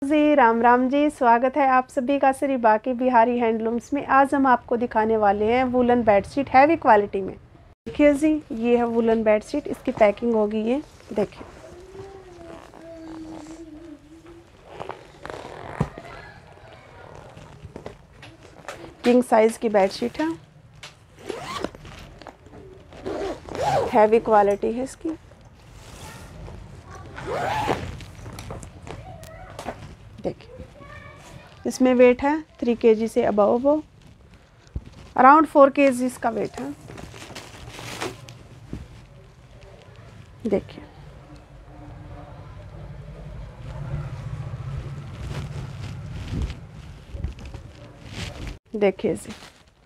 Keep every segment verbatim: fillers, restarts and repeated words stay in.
जी राम राम जी, स्वागत है आप सभी का श्री बाकी बिहारी हैंडलूम्स में। आज हम आपको दिखाने वाले हैं वुलन बेडशीट हैवी क्वालिटी में। देखिए जी, ये है वुलन बेडशीट, इसकी पैकिंग होगी ये देखिए। किंग साइज की बेडशीट है, हैवी क्वालिटी है इसकी। देखिए, इसमें वेट है थ्री केजी से above above, around four KG इसका वेट है। देखिए, देखिए जी,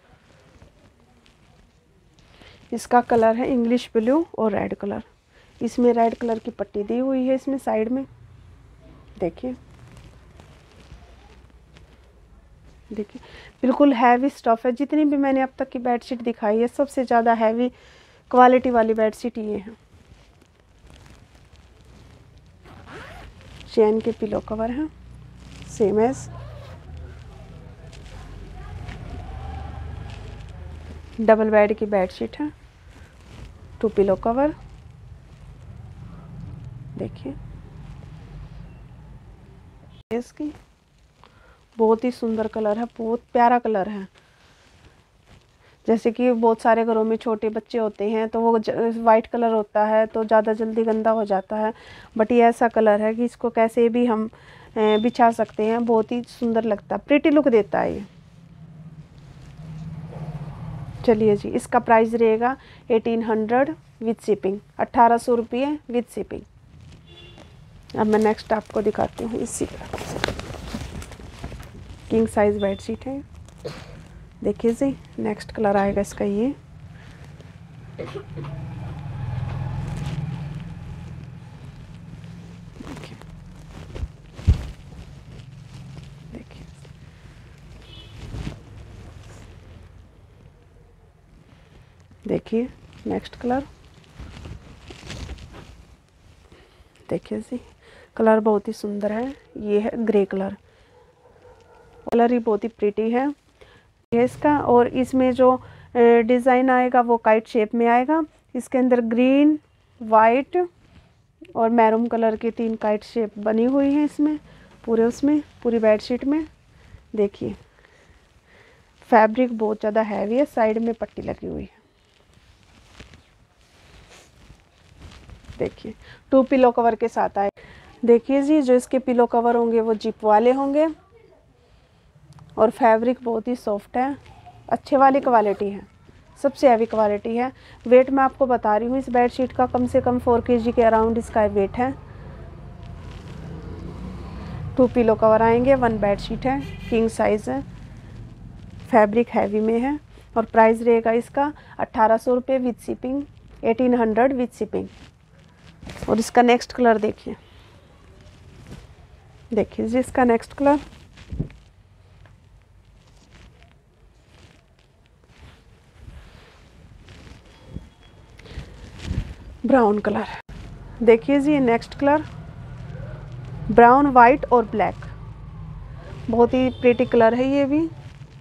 इसका कलर है इंग्लिश ब्लू और रेड कलर। इसमें रेड कलर की पट्टी दी हुई है इसमें साइड में। देखिए देखिए बिल्कुल हैवी स्टफ है। जितनी भी मैंने अब तक की बेडशीट दिखाई है, सबसे ज़्यादा हैवी क्वालिटी वाली बेडशीट ये है। चैन के पिलो कवर हैं, सेम एज डबल बेड की बेडशीट है, टू पिलो कवर। देखिए इसकी बहुत ही सुंदर कलर है, बहुत प्यारा कलर है। जैसे कि बहुत सारे घरों में छोटे बच्चे होते हैं तो वो वाइट कलर होता है तो ज़्यादा जल्दी गंदा हो जाता है, बट ये ऐसा कलर है कि इसको कैसे भी हम बिछा सकते हैं, बहुत ही सुंदर लगता है, प्रिटी लुक देता है ये। चलिए जी, इसका प्राइस रहेगा एटीन हंड्रेड विथ शिपिंग, अट्ठारह सौ रुपये विथ शिपिंग। अब मैं नेक्स्ट आपको दिखाती हूँ। इसी किंग साइज बेडशीट है। देखिए जी, नेक्स्ट कलर आएगा इसका ये। देखिए देखिए देखिए नेक्स्ट कलर। देखिए जी, कलर बहुत ही सुंदर है। ये है ग्रे कलर, कलर ही बहुत ही प्रीटी है ये इसका। और इसमें जो डिज़ाइन आएगा वो काइट शेप में आएगा। इसके अंदर ग्रीन, वाइट और मैरून कलर की तीन काइट शेप बनी हुई है इसमें पूरे, उसमें पूरी बेडशीट में। देखिए फैब्रिक बहुत ज़्यादा हैवी है, साइड में पट्टी लगी हुई है। देखिए टू पिलो कवर के साथ आए। देखिए जी, जो इसके पिलो कवर होंगे वो जिप वाले होंगे और फैब्रिक बहुत ही सॉफ्ट है, अच्छे वाली क्वालिटी है, सबसे हैवी क्वालिटी है। वेट मैं आपको बता रही हूँ इस बेडशीट का कम से कम फोर केजी के अराउंड इसका वेट है। टू पिलो कवर आएंगे, वन बेडशीट है, किंग साइज है, फैब्रिक हैवी में है और प्राइस रहेगा इसका अट्ठारह सौ रुपये with shipping, eighteen hundred with shipping. और इसका नेक्स्ट कलर देखिए। देखिए जी, इसका नेक्स्ट कलर ब्राउन कलर। देखिए जी, ये नेक्स्ट कलर ब्राउन, वाइट और ब्लैक, बहुत ही प्रीटी कलर है ये भी।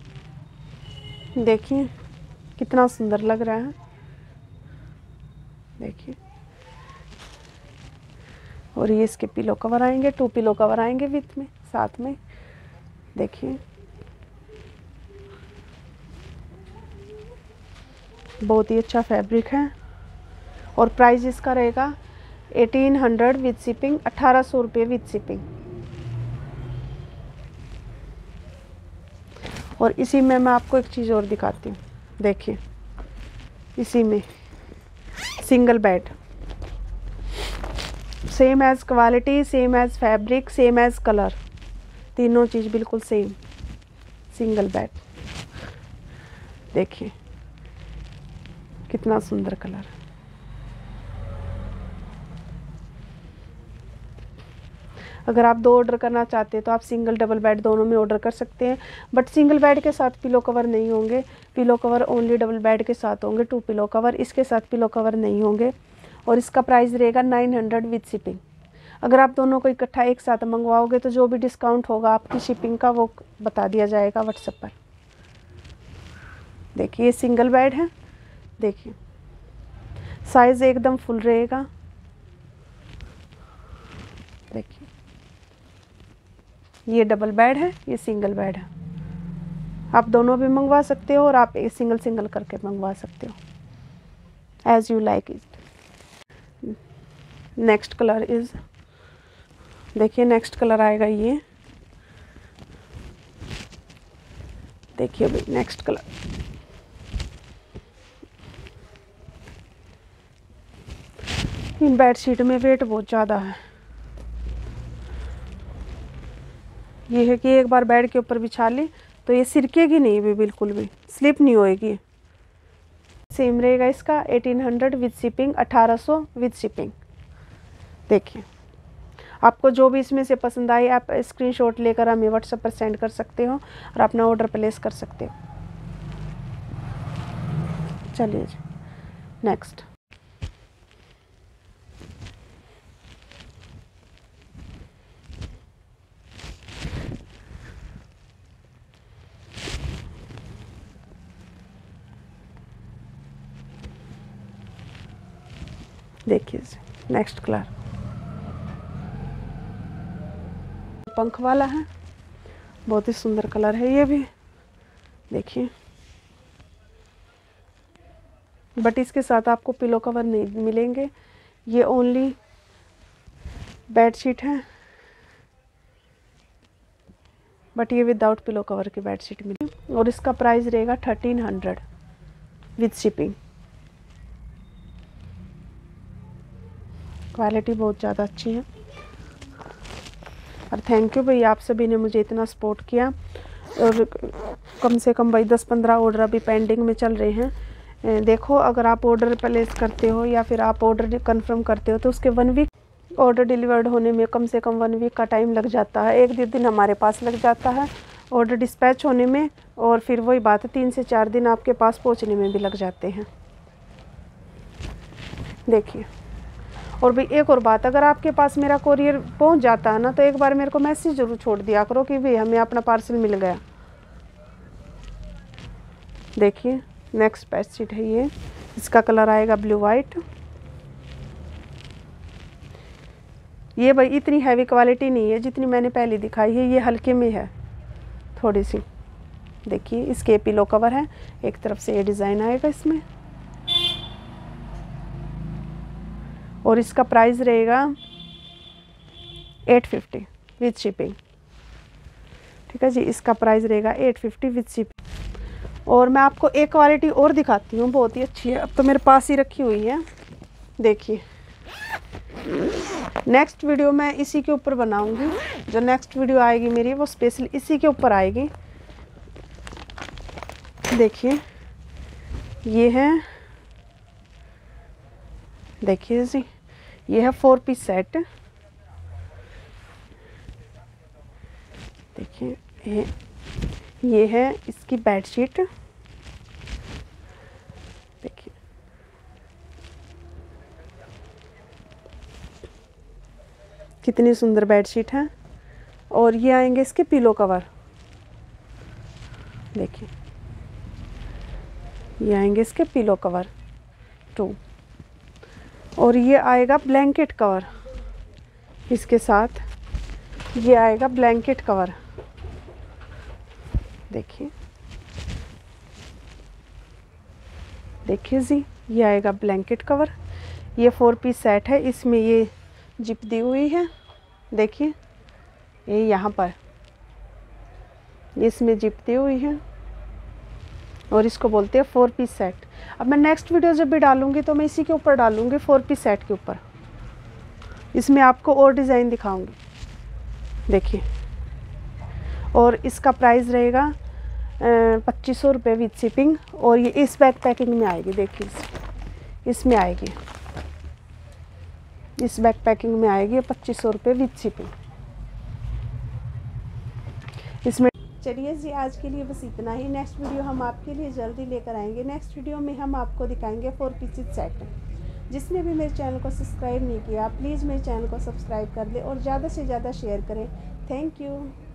देखिए कितना सुंदर लग रहा है। देखिए, और ये इसके पिलो कवर आएंगे, टू पिलो कवर आएंगे विथ में साथ में। देखिए बहुत ही अच्छा फैब्रिक है और प्राइस इसका रहेगा एटीन हंड्रेड विथ शिपिंग, अट्ठारह सौ रुपये विथ शिपिंग। और इसी में मैं आपको एक चीज़ और दिखाती हूँ। देखिए इसी में single bed, same as quality, same as fabric, same as colour, तीनों चीज़ बिल्कुल सेम, सिंगल बेड। देखिए कितना सुंदर कलर। अगर आप दो ऑर्डर करना चाहते हैं तो आप सिंगल डबल बेड दोनों में ऑर्डर कर सकते हैं, बट सिंगल बेड के साथ पिलो कवर नहीं होंगे, pillow cover only double bed के साथ होंगे। टू पिलो कवर, इसके साथ पिलो कवर नहीं होंगे। और इसका प्राइस रहेगा नाइन हंड्रेड विथ शिपिंग, अगर आप दोनों को इकट्ठा एक साथ मंगवाओगे तो जो भी डिस्काउंट होगा आपकी शिपिंग का वो बता दिया जाएगा व्हाट्सएप पर। देखिए ये सिंगल बेड है, देखिए साइज़ एकदम फुल रहेगा। देखिए ये डबल बेड है, ये सिंगल बेड है। आप दोनों भी मंगवा सकते हो और आप एक सिंगल सिंगल करके मंगवा सकते हो as you like it. Next colour is, देखिए नेक्स्ट कलर आएगा ये, देखिए भाई नेक्स्ट कलर। इन बेडशीट में वेट बहुत ज़्यादा है। ये है कि एक बार बेड के ऊपर बिछा ली तो ये सिरकेगी नहीं भी, बिल्कुल भी स्लिप नहीं होएगी। सेम रहेगा इसका अठारह सौ विद शिपिंग, अठारह सौ विद शिपिंग। देखिए आपको जो भी इसमें से पसंद आई आप स्क्रीनशॉट लेकर हमें व्हाट्सएप पर सेंड कर सकते हो और अपना ऑर्डर प्लेस कर सकते हो। चलिए जी नेक्स्ट। देखिए नेक्स्ट कलर पंख वाला है, बहुत ही सुंदर कलर है ये भी। देखिए बट इसके साथ आपको पिलो कवर नहीं मिलेंगे, ये ओनली बेडशीट है, बट ये विदाउट पिलो कवर की बेडशीट मिलेगी और इसका प्राइस रहेगा thirteen hundred with shipping. Quality बहुत ज़्यादा अच्छी है और थैंक यू भाई, आप सभी ने मुझे इतना सपोर्ट किया। और कम से कम भाई दस पंद्रह ऑर्डर अभी पेंडिंग में चल रहे हैं। देखो अगर आप ऑर्डर प्लेस करते हो या फिर आप ऑर्डर कंफर्म करते हो तो उसके वन वीक ऑर्डर डिलीवर्ड होने में कम से कम वन वीक का टाइम लग जाता है। एक डेढ़ दिन हमारे पास लग जाता है ऑर्डर डिस्पैच होने में, और फिर वही बात है तीन से चार दिन आपके पास पहुंचने में भी लग जाते हैं। देखिए और भाई एक और बात, अगर आपके पास मेरा कोरियर पहुंच जाता है ना तो एक बार मेरे को मैसेज जरूर छोड़ दिया करो कि भाई हमें अपना पार्सल मिल गया। देखिए नेक्स्ट बेडशीट है ये, इसका कलर आएगा ब्लू वाइट। ये भाई इतनी हैवी क्वालिटी नहीं है जितनी मैंने पहले दिखाई है, ये हल्के में है थोड़ी सी। देखिए इसके पिलो कवर है, एक तरफ से ये डिज़ाइन आएगा इसमें और इसका प्राइस रहेगा एट फिफ्टी विद शिपिंग। ठीक है जी, इसका प्राइस रहेगा एट फिफ्टी विद शिपिंग। और मैं आपको एक क्वालिटी और दिखाती हूँ, बहुत ही अच्छी है, अब तो मेरे पास ही रखी हुई है। देखिए नेक्स्ट वीडियो मैं इसी के ऊपर बनाऊंगी, जो नेक्स्ट वीडियो आएगी मेरी वो स्पेशल इसी के ऊपर आएगी। देखिए ये है, देखिए जी ये है फोर पीस सेट। देखिए ये ये है इसकी बेडशीट। देखिए कितनी सुंदर बेडशीट है, और ये आएंगे इसके पिलो कवर। देखिए ये आएंगे इसके पिलो कवर टू, और ये आएगा ब्लैंकेट कवर इसके साथ, ये आएगा ब्लैंकेट कवर। देखिए देखिए जी ये आएगा ब्लैंकेट कवर। ये फोर पीस सेट है, इसमें ये जिप दी हुई है। देखिए ये यहाँ पर इसमें जिप दी हुई है और इसको बोलते हैं फोर पीस सेट। अब मैं नेक्स्ट वीडियो जब भी डालूंगी तो मैं इसी के ऊपर डालूंगी, फोर पीस सेट के ऊपर। इसमें आपको और डिज़ाइन दिखाऊंगी। देखिए और इसका प्राइस रहेगा पच्चीस सौ रुपये विद शिपिंग, और ये इस बैग पैकिंग में आएगी। देखिए इसमें आएगी, इस बैग पैकिंग में आएगी पच्चीस सौ रुपये विद शिपिंग इसमें। चलिए जी आज के लिए बस इतना ही। नेक्स्ट वीडियो हम आपके लिए जल्दी लेकर आएंगे। नेक्स्ट वीडियो में हम आपको दिखाएंगे फोर पीसेस सेट। जिसने भी मेरे चैनल को सब्सक्राइब नहीं किया प्लीज़ मेरे चैनल को सब्सक्राइब कर दे और ज़्यादा से ज़्यादा शेयर करें। Thank you.